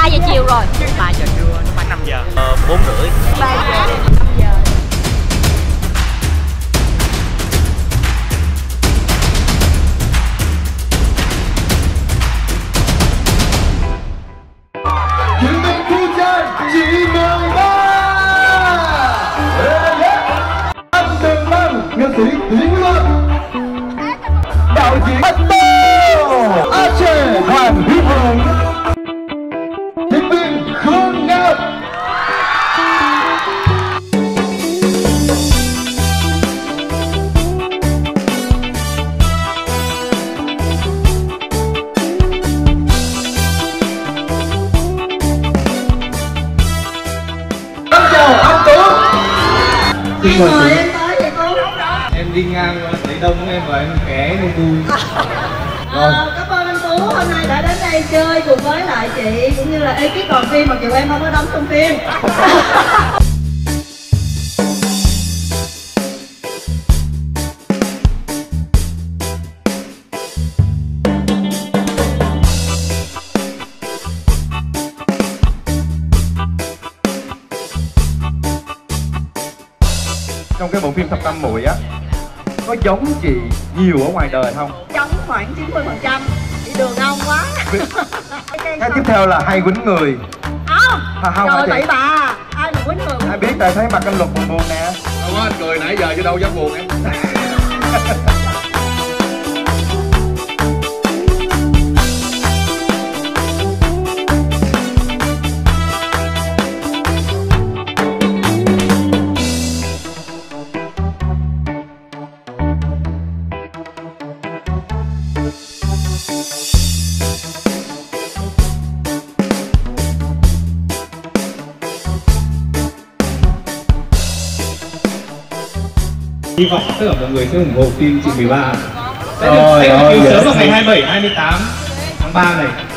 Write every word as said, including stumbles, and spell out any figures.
giờ chiều rồi. ba giờ trưa, nó khoảng năm giờ. Ờ, bốn rưỡi. ba giờ đến năm giờ. Chủ tịch khu chơi chị mười ba. Anh Tường Lâm, nghệ sĩ Tiến Luân, đạo diễn Anh Tô, Ache Hoàng Huy Hùng, diễn viên Khương Ngọc. Xin mời em tới vậy cô. Em đi ngang qua Thị Đông của em và em kể nên vui. Rồi. À, cảm ơn anh Tú hôm nay đã đến đây chơi cùng với lại chị cũng như là ekip đoàn phim, mặc dù em không có đóng trong phim. Trong cái bộ phim Thập Tam Muội á, có giống chị nhiều ở ngoài đời không? Giống khoảng chín mươi phần trăm. Đi đường ông quá. Cái tiếp theo là hay quýnh người. Không, à, không trời bậy bà. Ai mà quýnh người. Ai biết, tại thấy mặt anh Lục buồn buồn nè. Không có, anh cười nãy giờ chứ đâu dám buồn em. Hy vọng tất cả mọi người sẽ ủng hộ phim chị mười ba. Sẽ được, sẽ được chiếu sớm vào ngày hai mươi bảy, hai mươi tám tháng ba này.